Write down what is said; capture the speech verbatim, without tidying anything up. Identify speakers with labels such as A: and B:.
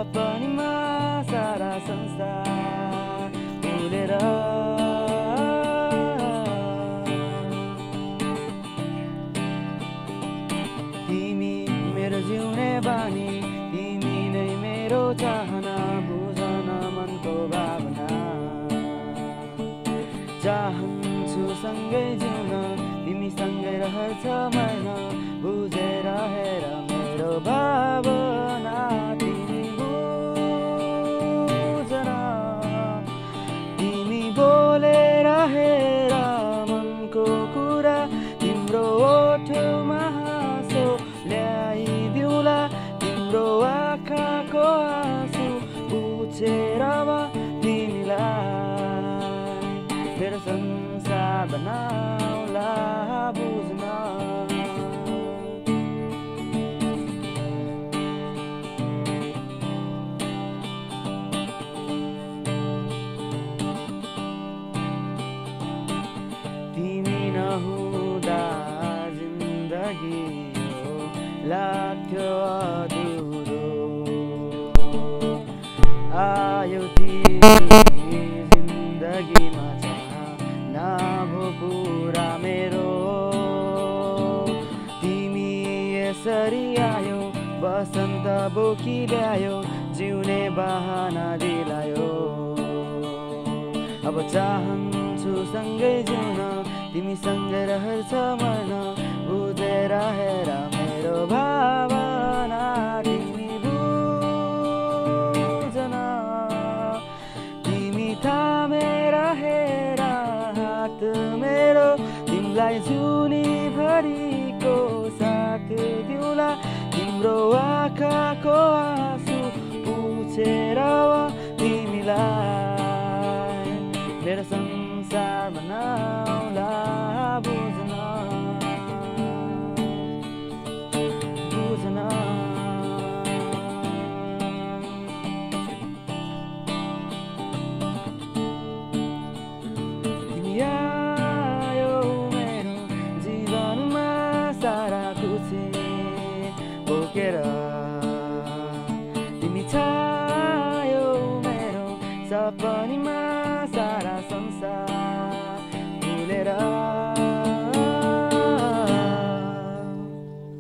A: सपनीमा सारा संसार भुलेर तिमी मेरो जिउने बानी, तिमी नै मेरो चाहना, बुझन मनको भावना। चाहन्छु सँगै जिउन, तिमी सँगै रहन्छ मर्न, बुझेर हेर मेरो भावना। तिमी बुझन, तिमी बोलेर हेर मनको कुरा, तिम्रो ओठमा हाँसो ल्याइदिउँला, तिम्रो आँखाको आँसु बुझेर तिमीलाई मेरो संसार बनाउला बुझ्न। तिमी नहुँदा जिन्दगी लाग्थ्यो अधुरो, आयो तिमी जिन्दगीमा नभो पुरा मेरो। तिमी यसरी आयो, बसन्त बोकी ल्यायो, जिउने बहाना दिलायो। अब चाहन्छु सँगै जिउन, तिमी सँगै रहन्छ मर्न, बुझेर हेर